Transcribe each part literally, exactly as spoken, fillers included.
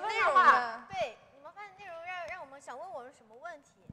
内容吧。对，你们发的内容让让我们想问我们什么问题？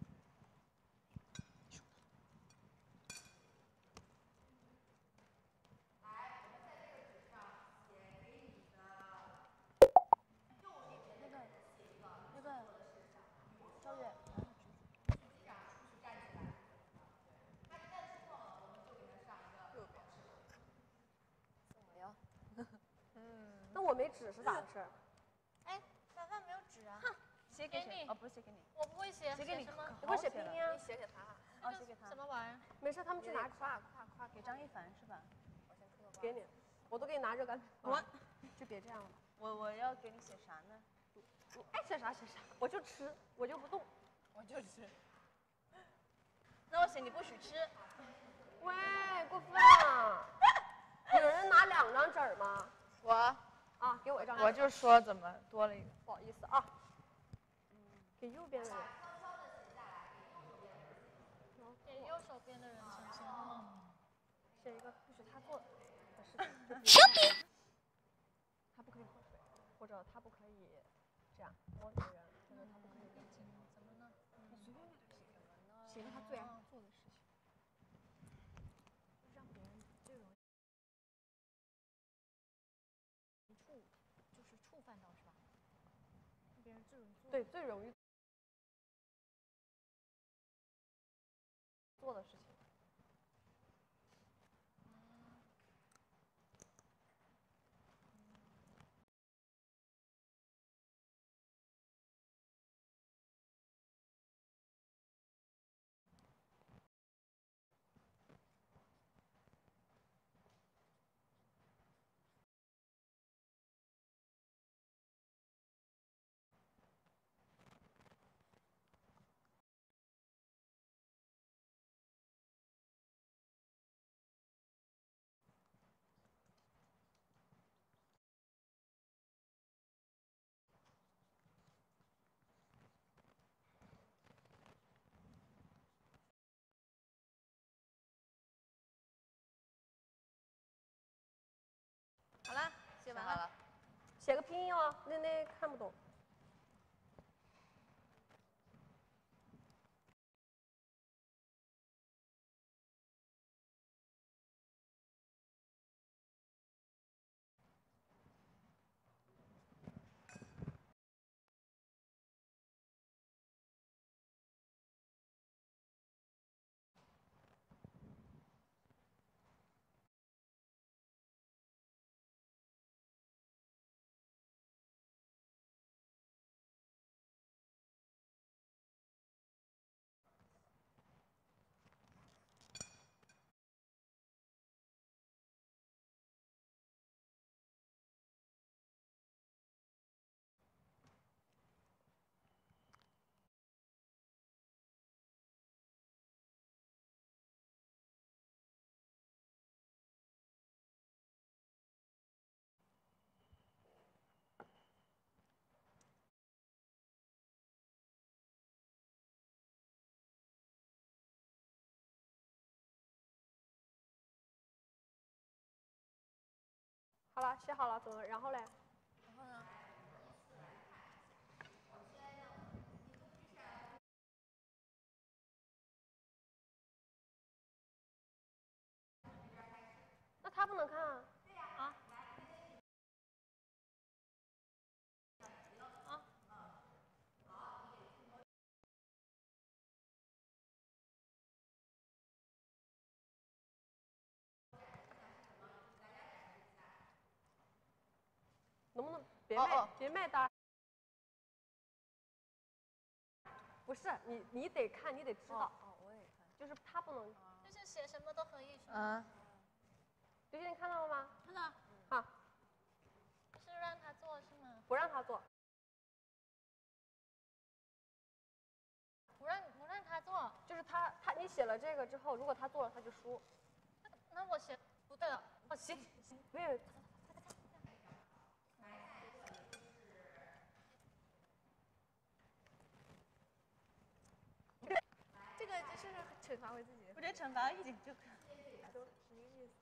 那我没纸是咋回事？ 哎，凡凡没有纸啊。 哼，写给谁？哦，不是写给你。 我不会写。 写给你。 什么？ 你会写拼音啊？ 你写给他。哦，写给他。 什么玩意儿？ 没事，他们去拿。 夸夸夸给张一凡是吧？ 给你，我都给你拿热干。 我就别这样了。 我我要给你写啥呢？ 你爱写啥写啥，我就吃，我就不动， 我就吃。那我写你不许吃。 喂，过分啊！有人拿两张纸吗？ 我啊，给我一张。 我就说怎么多了一个， 不好意思啊。给右边的人。 给右手边的人行行吗？ 写一个不许他做的事情。 小比。 他不可以喝水，或者他不可以这样摸别人，或者他不可以怎么呢？你随便给他写什么呢？写个他最爱做的事情。让别人最容易触，就是触犯到是吧？别人最容易做。对，最容易做的事情。 好了，写完了。 写个拼音哦，那那看不懂。好了，写好了，怎么？然后嘞？ 然后呢？ 那他不能看啊。 啊？啊？ 能不能别卖、哦哦、别卖单？不是你，你得看，你得知道。 哦，我也看。 就是他不能。 就是写什么都可以。 嗯。 刘姐，你看到了吗？ 看到。 好。 是让他做是吗？ 不让他做。 不让不让他做， 就是他他你写了这个之后，如果他做了，他就输。 那, 那我写不对了，我写没有。 这个就是惩罚回自己。 我觉得惩罚一点就可以。 都是一个意思。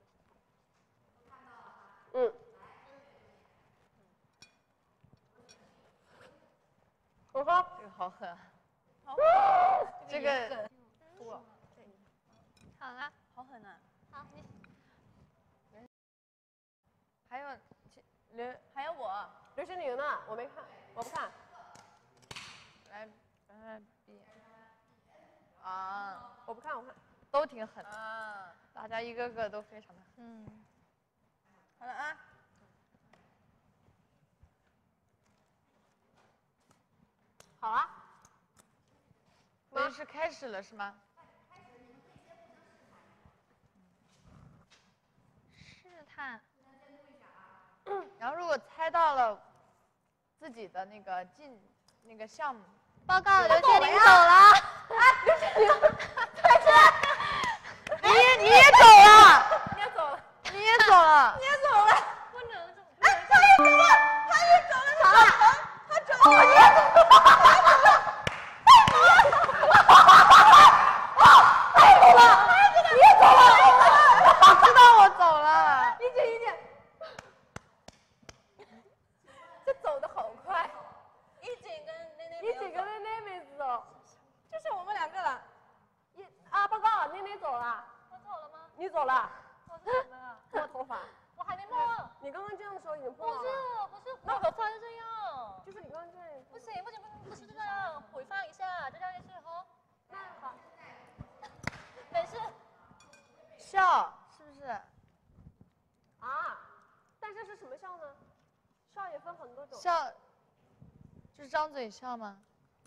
嗯。 喝。 这个好狠。 这个吐了。 好了， 好狠呐！ 好，你还有刘，还有我。 刘诗宁呢？我没看，我不看。 来，来比。啊， 我不看，我看。 都挺狠的。 啊， 大家一个个都非常的狠。 嗯， 好了啊。 好啊。 所以是开始了是吗？ 试探。 然后如果猜到了自己的那个进那个项目， 报告，刘建林走了。 哎，刘建林，猜出来。 你你也走了， 你也走了， 你也走了， 你也走了。 不能这么。 哎，他也走了，他也走了，啥？他走了，你也走了，他走了。太走了，你也走了， 我知道我走了。 一姐一姐，这走的好快。 一景跟内内， 一姐跟内内没走， 就剩我们两个了。 一啊，报告，内内走了， 我走了吗？ 你走了， 我是什么啊？ 摸头发。 我还没摸。 你刚刚这样的时候已经碰不是到了， 不是，那我穿是这样。 就是你刚刚这样。 不行不行不行，不是这样，回放一下，这样也是哈。 那好， 没事。 笑是不是？ 啊，但是是什么笑呢？笑也分很多种。 笑，就是张嘴笑吗？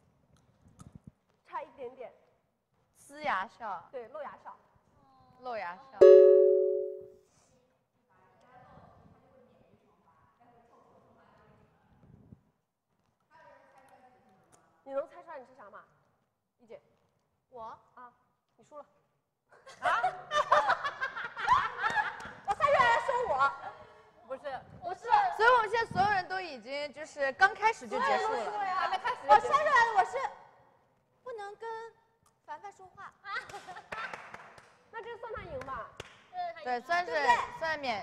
差一点点。 呲牙笑。 对，露牙笑。 露牙笑。 你能猜出来你是啥吗？一姐。 我啊，你输了。 啊？ 我猜出来了，说我。 不是， 不是。 所以我们现在所有人都已经就是刚开始就结束了， 还没开始。 我猜出来了，我是不能跟凡凡说话。 那这算他赢吧？ 对，算是算免。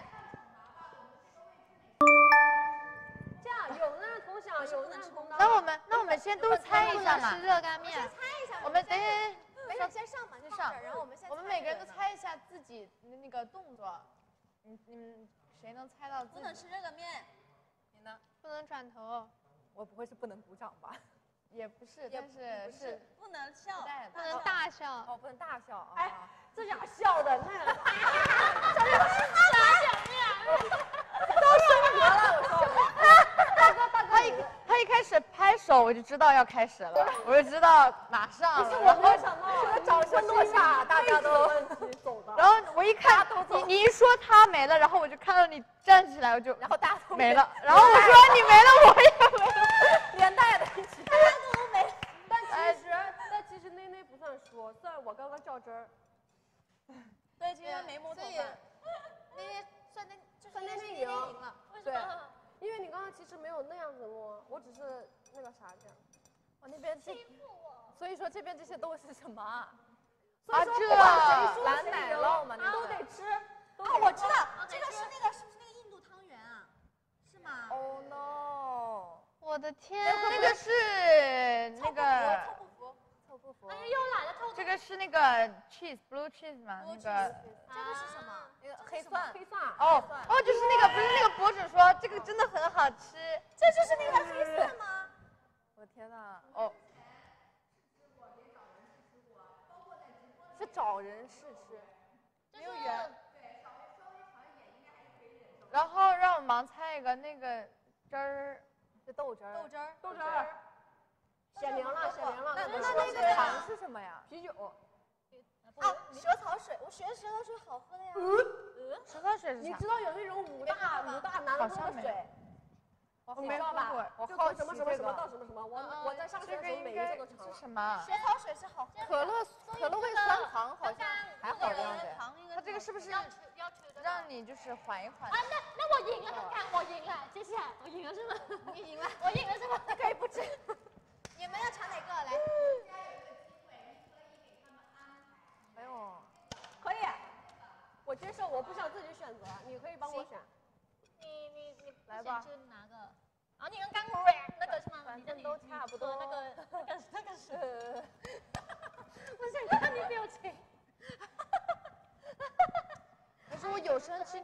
这样有难同享，有难同当。 那我们那我们先都猜一下嘛。 吃热干面。 先猜一下。 我们等一下， 没事，先上嘛， 先上。 然后我们先。 我们每个人都猜一下自己的那个动作，你你们谁能猜到自己？ 不能吃热干面。你呢？ 不能转头。 我不会是不能鼓掌吧？ 也不是，但是是不能笑， 不能大笑。 哦，不能大笑啊！ 哎，这俩笑的那， 小面，大小面， 都升格了，我说。大哥大哥， 他一他一开始拍手，我就知道要开始了，我就知道马上了。 不是我没有想到，这个掌声落下，大家都走的。 然后我一看你你一说他没了，然后我就看到你站起来，我就然后大家都没了。然后我说你没了，我也没了， 连带的一起。 大家都没。 但其实，但其实内内不算输，算我刚刚较真儿。 对，今天没摸头发。 那天算那， 算内内赢了。为什么？ 因为你刚刚其实没有那样子摸，我只是那个啥这样。 我那边欺负我。 所以说这边这些都是什么啊？ 所以说这不管谁输蓝奶酪嘛，那都得吃。 啊，我知道，这个是那个是不是那个印度汤圆啊？是吗 ？Oh no！ 我的天， 那个是那个凑不服，凑不服。 哎呀，又懒得凑。 这个是那个 cheese blue cheese 吗？那个这个是什么？那个黑蒜。 黑蒜。 哦哦，就是那个不是那个博主说这个真的很好吃， 这就是那个黑蒜吗？我的天哪！ 哦。 是找人试吃，没有缘。 然后让我盲猜一个那个汁儿， 是豆汁儿。豆汁儿， 豆汁儿。显灵了，显灵了。 那那那个糖是什么呀？ 啤酒。 啊，蛇草水，我学蛇草水好喝的呀。 嗯，蛇草水是啥？ 你知道有那种五大五大南方的水？ 我你知道吧？ 我好什么什么什么到什么什么，我我在上学的时候每一次都尝。 是什么？ 蛇草水是好喝。可乐可乐味酸糖好像还好的样子。 它这个是不是让你就是缓一缓？ 啊，那那我赢了，看看我赢了，接下来我赢了是吗？ 你赢了， 我赢了是吗？ 可以不吃。你们要尝哪个来？ 哎呦，可以，我接受，我不想自己选择，你可以帮我选。 你你你来吧， 先吃哪个？啊，你跟刚那个是吗？ 反正都差不多。 那个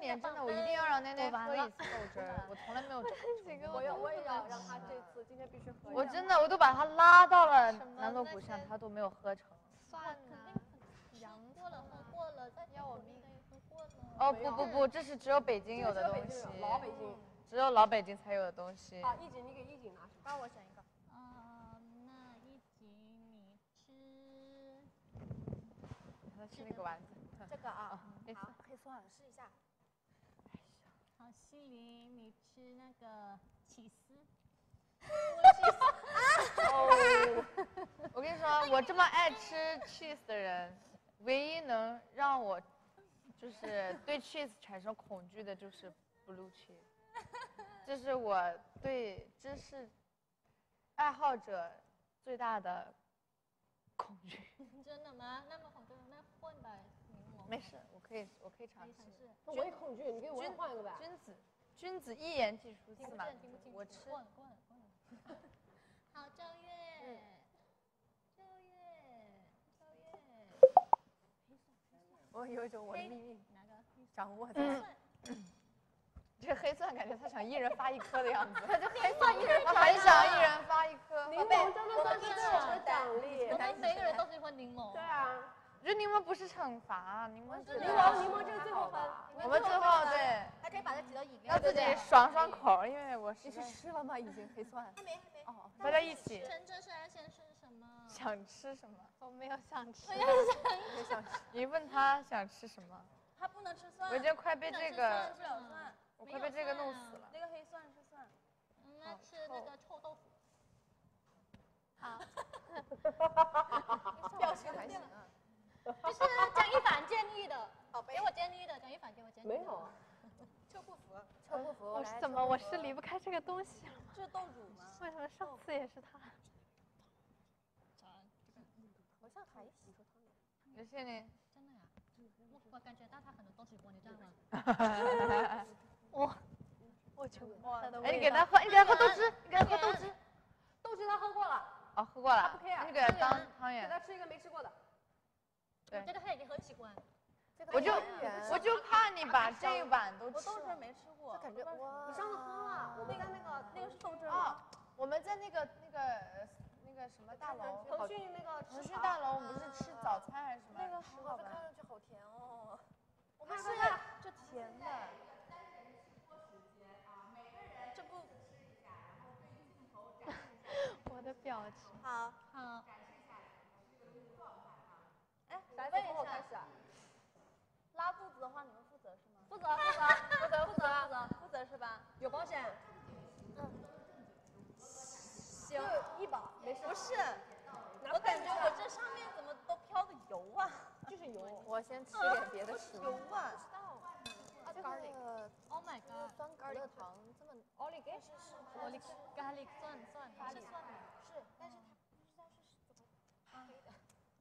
年真的我一定要让奈奈喝一次豆汁儿，我从来没有成功。 我要我也要让他这次今天必须喝。 我真的我都把他拉到了南锣鼓巷，他都没有喝成。 算了， 阳过了，喝过了，再要我命。 喝过了。 哦不不不，这是只有北京有的东西， 老北京， 只有老北京才有的东西。 好，一锦你给一锦拿什么？ 帮我选一个。 啊，那一锦你吃。 他吃那个丸子。 这个啊， 好， 黑蒜试一下。 好，西林你吃那个起司。 哦，我跟你说，我这么爱吃 cheese 的人，唯一能让我就是对 cheese 产生恐惧的就是 blue cheese， 这是我对芝士爱好者最大的恐惧。 真的吗？那么恐惧，那混吧柠檬。 没事，我可以，我可以尝试。 那我也恐惧，你给我换一个呗。 君子，君子一言既出驷马。我吃。 过了过了过了。好，赵月，赵月，赵月。 我有一种我的命运哪个？ 掌握在。 嗯这个黑蒜感觉他想一人发一颗的样子， 他就黑蒜一人他很想一人发一颗。 柠檬真的算是对我的奖励。 我们每个人都喜欢柠檬。 对啊。 这柠檬不是惩罚，柠檬是。 柠檬柠檬这是最后分。 我们最后对。 还可以把它挤到饮料。 要自己爽爽口，因为我你是吃了吗？已经黑蒜。 还没还没。 哦，大家一起。 陈哲轩先吃什么？ 想吃什么？ 我没有想吃。 我也没想吃。 你问他想吃什么？ 他不能吃蒜。 我已经快被这个。 吃不了蒜。 我快被这个弄死了。 那个黑蒜是蒜。嗯，那吃那个臭豆腐。好。 表情还行啊。 就是蒋一凡建议的，给我建议的，蒋一凡给我建议的。 没有。 臭不服，臭不服。 我是怎么？我是离不开这个东西了吗？ 这是豆乳吗？ 为什么上次也是他？ 好像还行。 刘谢呢？ 真的呀，我感觉到他很多东西我，你知道吗？ 我我求哎，你给他喝，你给他喝豆汁，你给他喝豆汁。 豆汁他喝过了。 哦，喝过了。 不 care。 你给他当汤圆。 给他吃一个没吃过的。 对。 这个他已经很喜欢。 我就我就怕你把这一碗都吃。 我豆汁没吃过， 感觉哇。 你上次喝了，我们在那个那个是豆汁吗？我们在那个那个那个什么大楼， 腾讯那个腾讯大楼，我们不是吃早餐还是什么？ 那个好吃，看上去好甜哦。 我们是这甜的。这不。 我的表情。 好。 好。 哎， 来问一下。 开始。 拉肚子的话，你们负责是吗？ 负责，负责，负责，负责， 负责，负责是吧？ 有保险。 嗯。行， 医保没事。 不是，我感觉我这上面怎么都飘的油啊？ 就是油。 我先吃点别的食物。 油啊！ 不知道。 这个 ，Oh my god， 酸可乐糖这么 ，Olive 是是 ，Olive garlic 蒜蒜是蒜的， 是，但是它不知道是怎么黑的。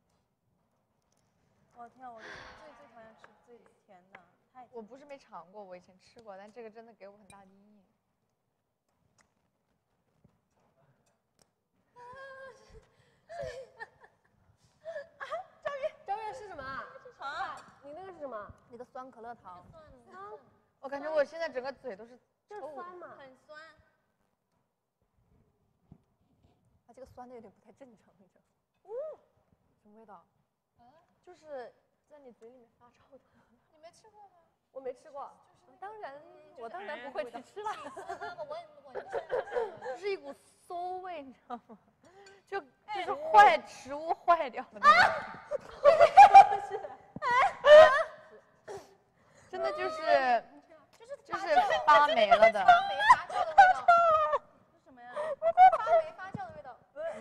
我天，我最最讨厌吃最甜的，太。 我不是没尝过，我以前吃过，但这个真的给我很大的阴影。 啊，赵月，赵月是什么啊？ 啊， 你那个是什么？ 那个酸可乐糖。 酸。 我感觉我现在整个嘴都是。 就是酸嘛。 很酸。 它这个酸的有点不太正常，你知道？ 哦。 什么味道？ 就是在你嘴里面发臭的。 你没吃过吗？ 我没吃过。 当然，我当然不会去吃了。 我我我就是一股馊味，你知道吗？就就是坏食物坏掉的那种。真的就是就是就是发霉了的。 发霉发酵的味道。是什么呀？发霉发酵的味道。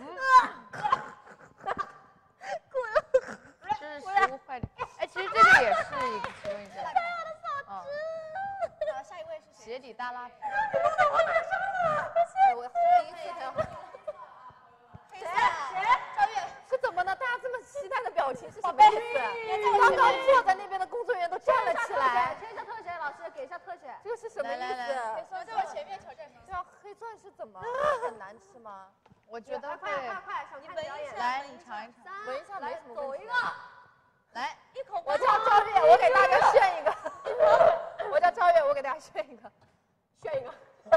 就是食物坏掉。哎，其实这个也是一个其中一个。 好吃。下一位是谁？ 鞋底大拉皮。 哎，我第一次看到。 谁？谁？赵月。 是怎么呢？大家这么期待的表情是什么意思？刚刚坐在那边的工作人员都站了起来。 贴一下特写，老师给一下特写。 这个是什么意思？ 黑蒜在我前面挑战。 对啊，黑蒜是怎么？很难吃吗？ 我觉得会。 快快快，想看表演。 来，你尝一尝。 闻一下，没什么问题。 走一个。 来， 一口。 我叫赵月，我给大家炫一个。 我叫赵月，我给大家炫一个， 炫一个。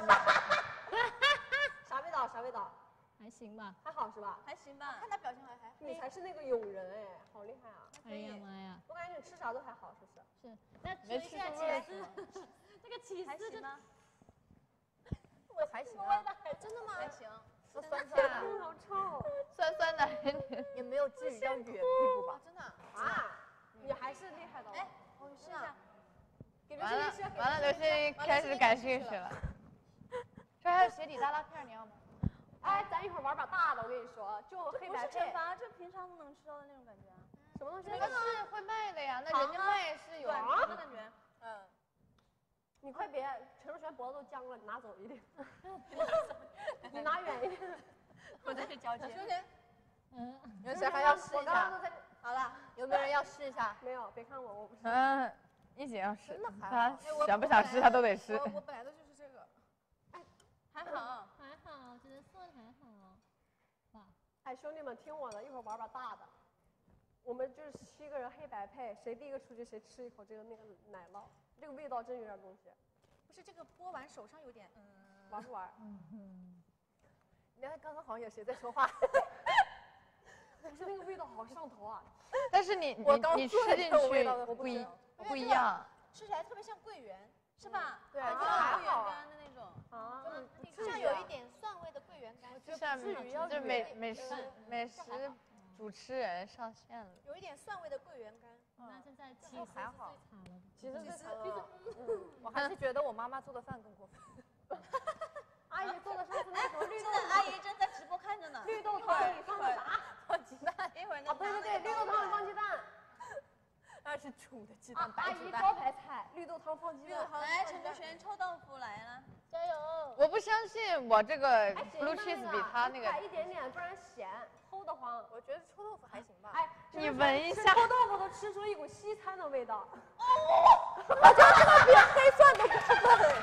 啥味道？啥味道？ 还行吧。 还好是吧？ 还行吧，看他表情还还。 你才是那个勇人哎，好厉害啊！ 哎呀妈呀！ 我感觉你吃啥都还好，是不是？ 是，那吃没吃一下起出味司，这个起司就吗？ 我还行啊，真的吗？ 还行， 都酸酸的， 好臭， 酸酸的， 也没有至于到远地步吧？ 真的啊！你还是厉害的。 哎，我试一下。 给完了完了，刘星开始感兴趣了。这还有鞋底大拉片，你要吗？ 哎，咱一会儿玩把大的，我跟你说，就黑白配。 惩罚，这平常都能吃到的那种感觉啊。 什么东西？ 那个是会卖的呀，那人家卖是有啊的感觉。嗯。 你快别，陈若璇脖子都僵了，你拿走一点。你拿远一点。 我在这交接。 秋天， 嗯， 有谁还要试一下？ 在。 好了，有没有人要试一下？ 没有，别看我，我不是。 嗯，一姐要试， 真的还好。 他想不想试他都得试。 我我本来都就是这个。 哎，还好， 还好，我觉得算还好。哇， 哎，兄弟们，听我的，一会儿玩把大的。我们就是七个人黑白配，谁第一个出去谁吃一口这个那个奶酪，这个味道真有点东西。 不是这个剥完手上有点嗯。 玩不玩？ 嗯哼。 你看刚刚好像有谁在说话。 可是那个味道好上头啊！ 但是你你你吃进去不一不一样， 吃起来特别像桂圆，是吧？ 对， 就就像桂圆干的那种。 啊， 像有一点蒜味的桂圆干。 就像就美美食美食主持人上线了。 有一点蒜味的桂圆干。 那现在起司还好， 其实是嗯，我还是觉得我妈妈做的饭更过分。 阿姨做的上次那什么绿豆， 阿姨正在直播看着呢。 绿豆汤里放的啥？ 放鸡蛋。 一会儿那啊，对对对，绿豆汤里放鸡蛋。 那是煮的鸡蛋， 阿姨招牌菜，绿豆汤放鸡蛋。 来，陈卓璇臭豆腐来了， 加油！ 我不相信我这个 blue cheese 比他那个一点点，不然咸，齁得慌。 我觉得臭豆腐还行吧。 哎， 你闻一下， 臭豆腐都吃出一股西餐的味道。哦，我觉得这个比黑蒜都不是笨。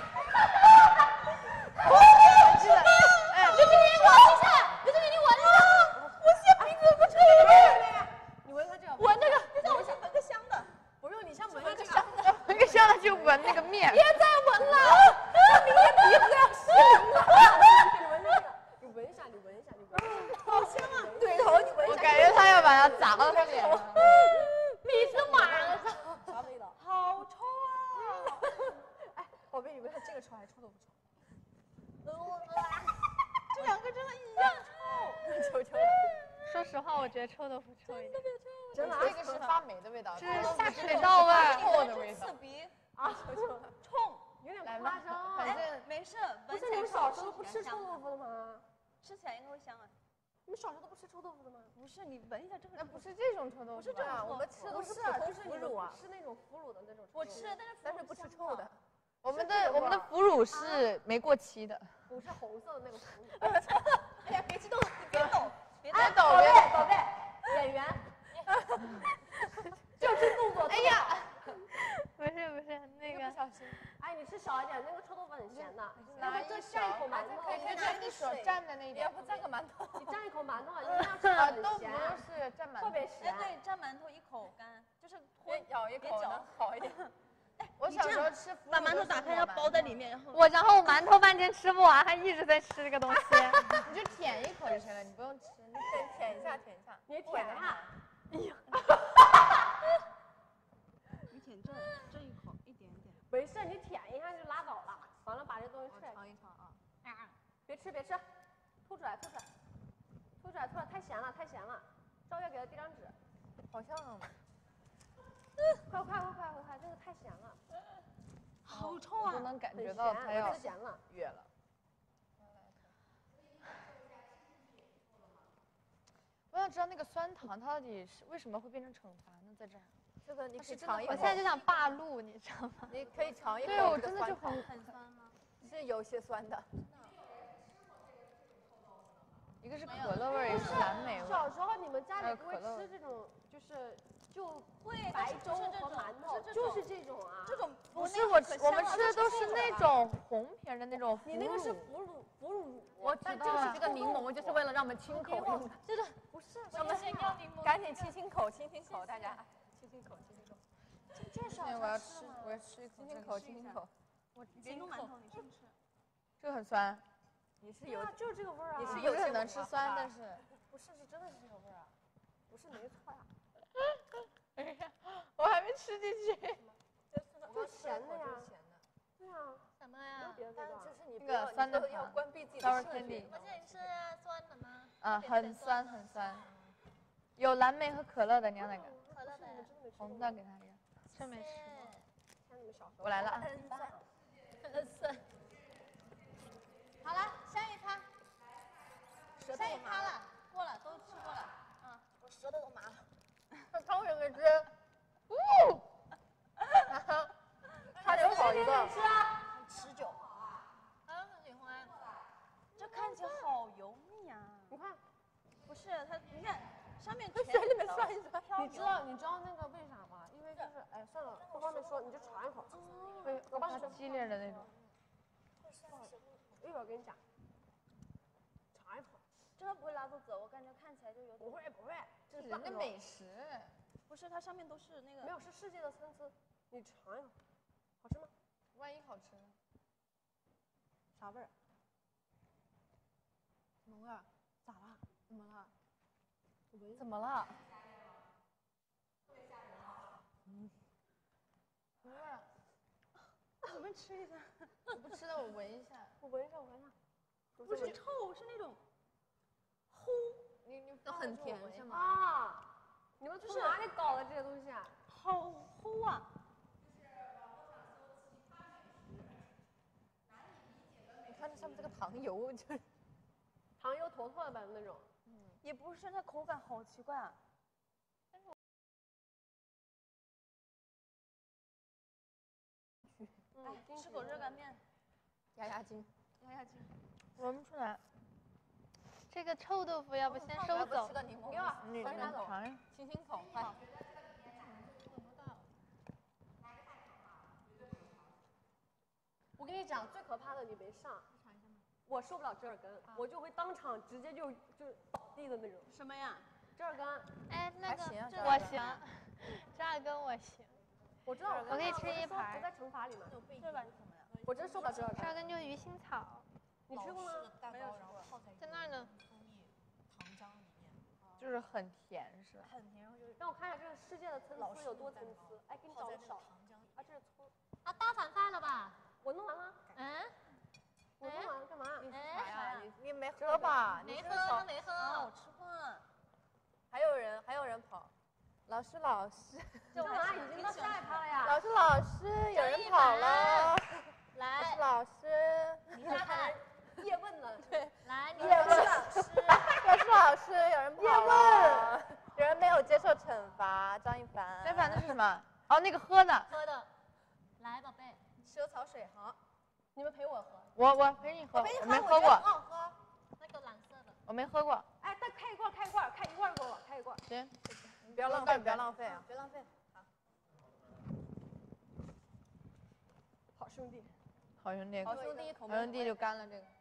是的，哎， 刘经理闻一下，刘经理你闻一下， 我现鼻子不吹了。 你闻它这个， 闻这个，让我先闻个香的。 不用，你先闻这个香的， 闻个香的就闻那个面。 别再闻了，我明天鼻子要失灵了。 你闻这个，你闻一下，你闻一下，你闻一下， 好香啊！对头，你闻一下。 我感觉他要把它砸到他脸上。 你是马儿子， 啥味道？ 好臭啊！ 哎，宝贝，你闻它这个臭还是臭豆腐臭？ 这两个真的一样臭。 求求说实话，我觉得臭豆腐臭一点。 真的， 这个是发霉的味道， 这是下水道味，臭的味道。 刺鼻啊，求求了， 冲， 有点夸张。 反正没事， 不是你们小时候不吃臭豆腐的吗？ 吃起来应该会香啊。 你们小时候都不吃臭豆腐的吗？ 不是，你闻一下这个。 那不是这种臭豆腐， 不是这种， 我们吃的不是都是普通就是腐乳啊， 吃那种腐乳的那种。 我吃，但是但是不吃臭的。 我们的我们的腐乳是没过期的。 不是红色的那个腐乳。 哎呀，别激动，你别抖，别哎， 抖宝贝，宝贝，演员，就这动作。 哎呀，不是不是那个， 哎，你吃少一点，那个臭豆腐很咸的。 拿一这蘸一口馒头， 可以就拿你手蘸的那一点， 要不蘸个馒头？ 你蘸一口馒头，你这样吃啊， 很豆腐咸， 是蘸馒头， 特别咸哎，。对，蘸馒头一口干，就是别咬一口能好一点。 我小时候吃腐乳把馒头打开要包在里面，然后我然后我馒头半天吃不完，还一直在吃这个东西。你就舔一口就行了，你不用吃。 你舔舔一下，舔一下。 你舔它。 你舔这这一口一点点。 没事，你舔一下就拉倒了。完了，把这东西吃。 尝一尝啊。 别吃，别吃，吐出来，吐出来，吐出来，吐出来，太咸了，太咸了。赵月给他递张纸。 好像。 快快快快快快，这个太咸了。 好臭啊！ 都能感很咸， 觉到它要太咸了。 越了。我想知道那个酸糖它到底是为什么会变成惩罚呢？在这儿， 这个你可以尝一口。 我现在就想霸路，你知道吗？ 你可以尝一口。 对，我真的就很很酸吗？ 是有些酸的。 一个是可乐味儿，一个是蓝莓味儿。 小时候你们家里不会吃这种，就是就会白粥和馒头，就是这种啊。 这种不是我我们吃的都是那种红皮的那种腐乳。 你那个是腐乳，腐乳。 我知道了。 这个柠檬就是为了让我们清口用的。 这个不是， 我们先要柠檬。 赶紧亲亲口，亲亲口，大家亲亲口，亲亲口。 这是我要吃，我要吃一口， 亲亲口，亲亲口。 我别弄馒头，你先吃。 这个很酸， 你是有， 就是这个味儿啊。 你是不有些文是很能吃化酸，但是不是，是真的是这个味儿啊，不是没错呀。 我还没吃进去。 这咸的呀。 咸的。 对啊。 什么没有呀？ 别的味道。 就是你那个酸的要关闭自己的 sour 视觉 candy 我现在是酸的吗？ 啊，很酸很酸，有蓝莓和可乐的，你要哪个？ 可乐的。 红的给他一个。真没吃过。 像你们小时候。 我来了啊。 很酸。好了，下一趴。下一趴了，过了，都吃过了。啊，我舌头都麻了。 那汤圆给吃。呜。 他留好一个。 吃啊，很持久。啊，很喜欢。 这看起来好油腻啊！ 你看， 不是它，你看上面水里面涮一涮。 你知道你知道那个为啥吗？因为就是哎算了，不方便说，你就尝一口。对，我帮你说。 激烈的那种。 一会儿跟你讲。尝一口。 真的不会拉肚子，我感觉看起来就有点。 不会不会， 这是人的美食。 不是，它上面都是那个。 没有，是世界的参差。你尝一口，好吃吗？ 万一好吃呢？ 啥味儿？ 什么味儿？ 咋了？ 怎么了？怎么了？嗯。什么味儿？ 我们吃一下。 我不吃了，我闻一下。 我闻一下，我闻一下。 不是臭，是那种齁。 你你都很甜是吗？ 啊！你们从哪里搞的这些东西啊？ 好齁啊！ 你看这上面这个糖油，就是糖油坨坨的呗那种。 嗯，也不是，它口感好奇怪啊。哎，吃口热干面， 压压惊。 压压惊。 闻不出来。这个臭豆腐要不先收走？ 吃个柠檬， 给我， 你我给拿走。 尝尝。 亲亲口，快。 我跟你讲，最可怕的你没上。我受不了折耳根，我就会当场直接就就倒地的那种。 什么呀？ 折耳根。 哎，那个行我行，折耳根我行。 我知道， 我可以吃一盘。 不在惩罚里面。 这玩意什么呀？ 我真受不了折耳根。 折耳根就是鱼腥草。 你吃过吗？ 没有吃过。 在那儿呢。 糖浆里面。 就是很甜是吧？ 很甜，然后就让我看一下这个世界的参差有多参差。哎，给你找个少。啊，这是葱。 啊，大反饭了吧？ 我弄完了。 嗯。 我弄完了干嘛？ 你是啥呀？你你没喝吧？ 没喝，他没喝。 啊，我吃过。 还有人，还有人跑。老师，老师。 干嘛？已经到下一趴了呀。 老师，老师，有人跑了。 来。 老师。 你看，叶问了。 对。 来，你叶问。老师，老师，老师，有人跑了。有人没有接受惩罚，张一凡。 张一凡那是什么？哦，那个喝的。 喝的。来，宝贝。 蛇草水好。 你们陪我喝。 我我陪你喝， 我陪你喝， 没喝过。 好喝。 那个蓝色的。 我没喝过。 哎，再开一罐，开一罐，开一罐给我，开一罐。 行。 不要浪费，不要浪费啊！别浪费。好。 好兄弟。 好兄弟。 好兄弟， 好兄弟就干了这个。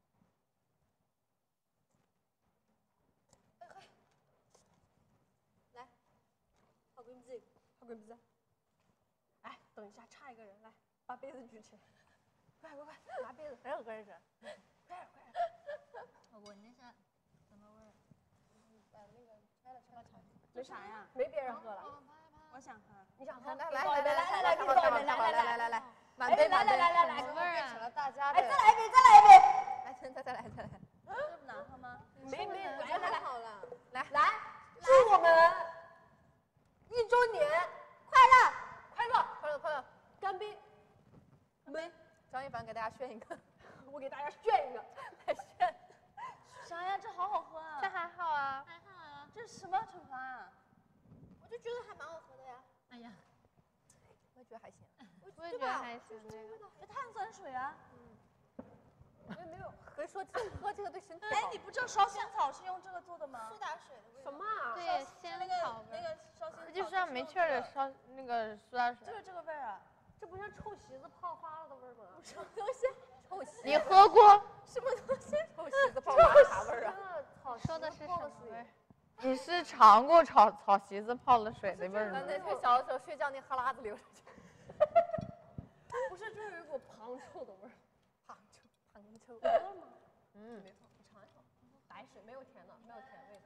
来，好闺蜜， 好闺蜜。哎，等一下，差一个人，来，把杯子举起来。快快快，拿杯子， 还有个人。 快点快点。 我闻一下，什么味儿？ 把那个拆了拆了尝。 没啥呀，没别人喝了。 我想喝。 你想喝？ 来来来来来来，给我来来来来来，满杯满杯。 来来来来， 什么味儿啊？ 变成了大家的。 哎，再来一杯，再来一杯。 来，再再来再来。 这不难喝吗？ 没没， 我觉得还好了。来来，祝我们一周年快乐快乐快乐快乐， 干杯！ 没，张一凡给大家炫一个， 我给大家炫一个， 来炫。 啥呀？这好好喝啊！ 这还好啊。 还好啊。 这是什么惩罚啊？ 我就觉得还蛮好喝的呀。 哎呀， 我也觉得还行。 我也觉得还行。 这碳酸水啊！ 没没有，可以说喝这个对身体哎， 好。 你不知道烧仙草是用这个做的吗？ 苏打水的味道。 什么啊？ 对，仙那个草味。 那个烧仙草。 就是让没气儿的烧那个苏打水。 就是这个味儿啊！ 这不是臭席子泡发了的味儿吗？ 什么东西？臭席。 你喝过？ 什么东西？臭席子泡发啥味儿啊？ 草说的是什么味儿？ 你是尝过炒草席子泡了水的味儿吗？ 那天小的时候睡觉那哈喇子流出去，不是，就是有一股旁臭的味儿。 旁臭，旁臭。 嗯，没错，你尝一尝，白水没有甜的，没有甜味的。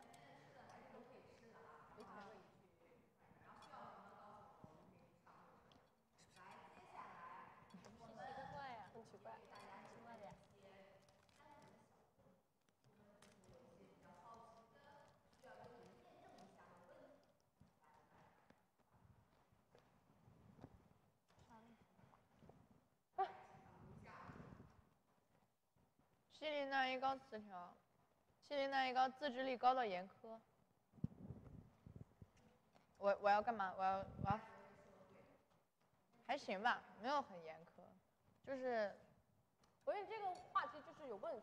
很奇怪。 西林南一高词条，西林南一高自制力高到严苛。我我要干嘛？我要我要，还行吧，没有很严苛，就是我觉得这个话题就是有问题。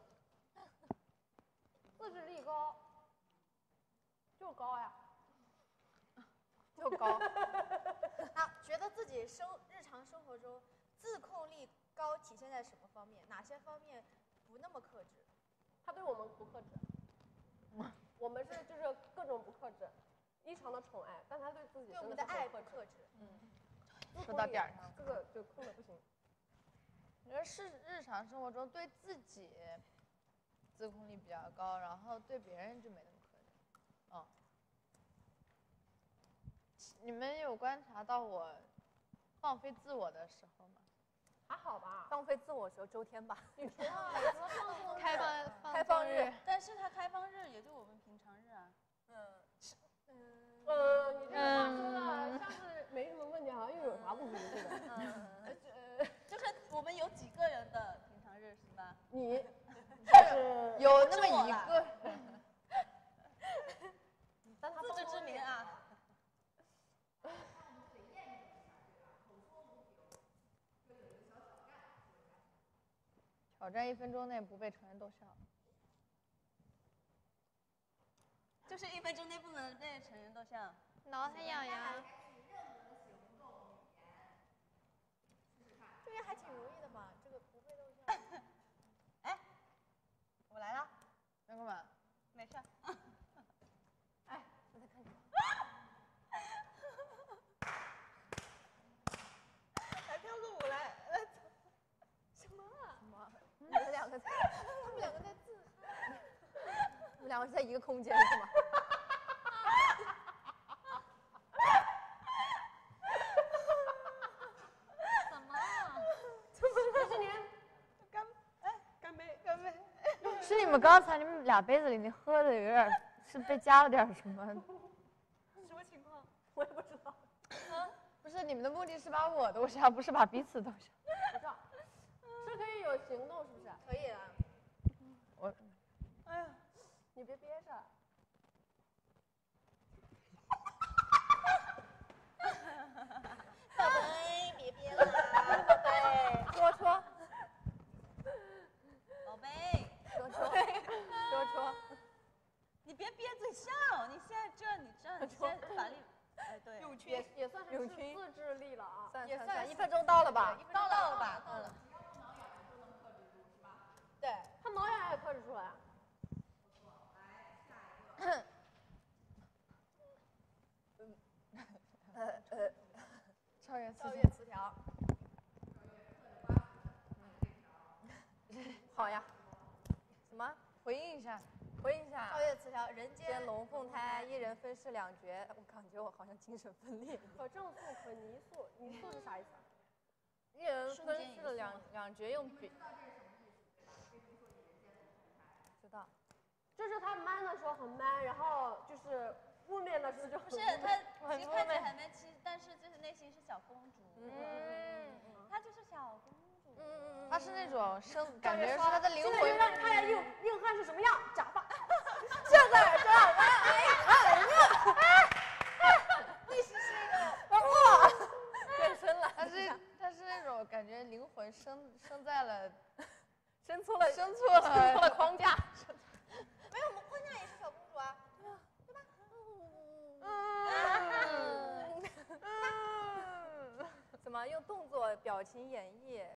自制力高，就高呀， 就高。 那觉得自己生日常生活中自控力高体现在什么方面？哪些方面不那么克制？ 他对我们不克制，我们是就是各种不克制，异常的宠爱，但他对自己对我们的爱不克克制。 嗯， 说到点儿上， 这个就控的不行。 我觉得是日常生活中对自己自控力比较高，然后对别人就没那么克制。嗯，你们有观察到我放飞自我的时候吗？ 还好吧， 放飞自我的时候，周天吧。 你除了除了放纵日开放开放日， 但是他开放日也就我们平常日啊。 嗯嗯呃，你这个话说的像是没什么问题，好像又有啥不明似的。 嗯，就是我们有几个人的平常日是吧？ 你就是有那么一个人， 但他自知之明啊。 挑战一分钟内不被成人逗笑。 就是一分钟内不能被成人逗笑。 挠他痒痒。 这个还挺容易的嘛，这个不被逗笑。 哎，我来了。 要干嘛？ 没事。 哎，我在看你。 来跳个舞来。 什么啊？什么？你们两个在，他们两个在自嗨。你们两个是在一个空间是吗？ 怎么了？ 这是你干哎干杯干杯。 是你们刚才你们俩杯子里那喝的有点是被加了点什么？ 什么情况？ 我也不知道。 不是你们的目的是把我逗笑，不是把彼此逗笑。 不知道，是可以有行动，是不是？ 可以啊。 我， 哎呀，你别憋着。 宝贝，别憋了，宝贝，说说， 宝贝， 说说，说说。 你别憋嘴笑，你现在这你这你现在法律，哎对， 也也算是自有趣自制力了啊。 算算也算算，一分钟到了吧？ 到了了吧？到了。 对。 他挠痒也克制出来。 呃呃， 超越超越词条。好呀。什么？ 回应一下。 回应一下。超越词条，人间龙凤胎，一人分饰两角。我感觉我好像精神分裂。 可正素可泥塑，泥塑是啥意思啊？ 一人分饰了两两角，用比。知道。 就是他 man 的时候很 man，然后就是污蔑的时候就很不是他，其实看起来很 man，其实但是就是内心是小公主。 嗯。 她就是小公主。 嗯嗯嗯。 他是那种生，感觉是他的灵魂。 现在就让你看一下硬硬汉是什么样，假发。 就在这儿，哎哎你是谁的？哇，变身了。 他是他是那种感觉灵魂生生在了， 生错了， 生错了， 生错了框架。没有，我们框架也是小公主啊，对吧？对吧？嗯嗯。怎么用动作、表情演绎？